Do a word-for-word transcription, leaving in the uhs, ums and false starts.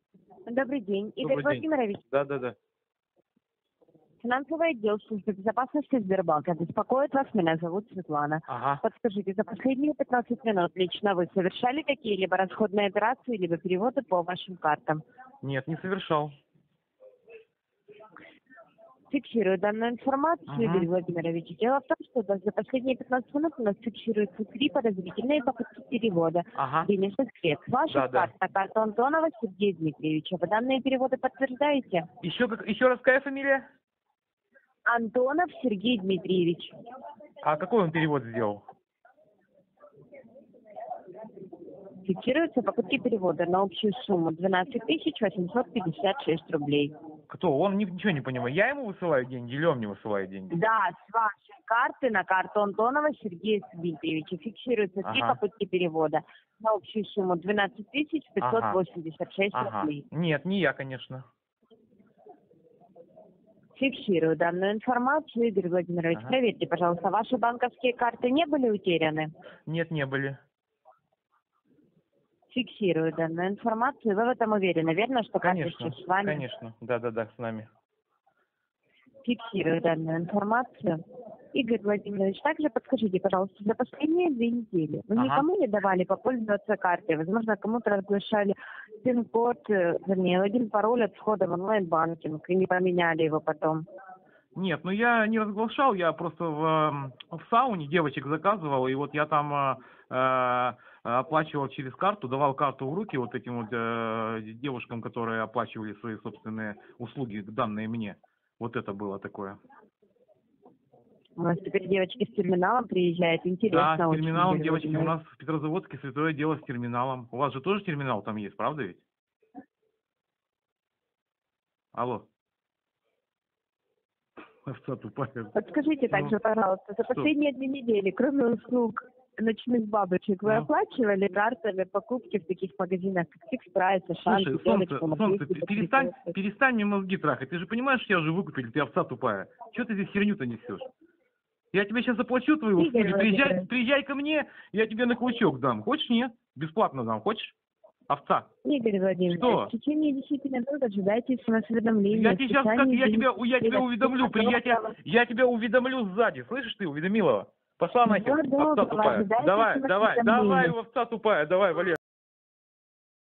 Добрый день, Игорь Добрый день. Владимирович. Да, да, да. Финансовый отдел службы безопасности Сбербанка беспокоит вас. Меня зовут Светлана. Ага. Подскажите, за последние пятнадцать минут лично вы совершали какие-либо расходные операции, либо переводы по вашим картам? Нет, не совершал. Фиксирую данную информацию, Угу. Игорь Владимирович. Дело в том, что да, за последние пятнадцать минут у нас фиксируются три подозрительные попытки перевода Ага. денежных средств. Ваших Да, да. карт на карту Антонова Сергея Дмитриевича. Вы данные переводы подтверждаете? Еще, как, еще раз, какая фамилия? Антонов Сергей Дмитриевич. А какой он перевод сделал? Фиксируются покупки перевода на общую сумму двенадцать тысяч восемьсот пятьдесят шесть рублей. Кто? Он ни- ничего не понимает. Я ему высылаю деньги или он мне высылает деньги? Да, с вашей карты на карту Антонова Сергея Дмитриевича фиксируются три Ага. попытки перевода на общую сумму двенадцать тысяч пятьсот восемьдесят шесть Ага. рублей. Нет, не я, конечно. Фиксирую данную информацию, Игорь Владимирович. Ага. Проверьте, пожалуйста, ваши банковские карты не были утеряны? Нет, не были. Фиксирую данную информацию. Вы в этом уверены, верно, что карты Конечно, сейчас с вами? конечно. Да, да, да, с нами. Фиксирую данную информацию. Игорь Владимирович, также подскажите, пожалуйста, за последние две недели вы Ага. никому не давали попользоваться картой? Возможно, кому-то разглашали пин-код, э, вернее, логин, пароль от входа в онлайн-банкинг и не поменяли его потом. Нет, ну я не разглашал, я просто в, эм, в сауне девочек заказывал, и вот я там э, э, оплачивал через карту, давал карту в руки вот этим вот э, девушкам, которые оплачивали свои собственные услуги, данные мне. Вот это было такое. У нас теперь девочки с терминалом приезжают. Интересно Да, с очень, терминалом, Игорь девочки, у Владимирович. нас в Петрозаводске святое дело с терминалом. У вас же тоже терминал там есть, правда ведь? Алло. Овца тупая. Подскажите также, Ну, пожалуйста, за что? последние две недели, кроме услуг ночных бабочек, вы Ну. оплачивали картами покупки в таких магазинах, как Фикс Прайс, Ашан, Слушай, солнце, Пятерочка, солнце, Маркетинг, перестань, Пятерочка? перестань мне мозги трахать. Ты же понимаешь, что я уже выкупил, ты овца тупая. Чего ты здесь херню-то несешь? Я тебе сейчас заплачу твои Игорь услуги, приезжай, Владимирович. приезжай ко мне, я тебе на клычок дам. Хочешь, нет? Бесплатно дам, хочешь? Овца. Игорь Владимирович, Что? в течение десяти минут ожидайте уведомления. Я тебе сейчас, как, я тебя, я тебя уведомлю, при, я, тебя, я тебя уведомлю сзади. Слышишь ты, уведомила? Пошла нахер, Ну, овца добро, тупая. ожидайте Давай, давай, давай, уведомления. овца тупая, давай, вали.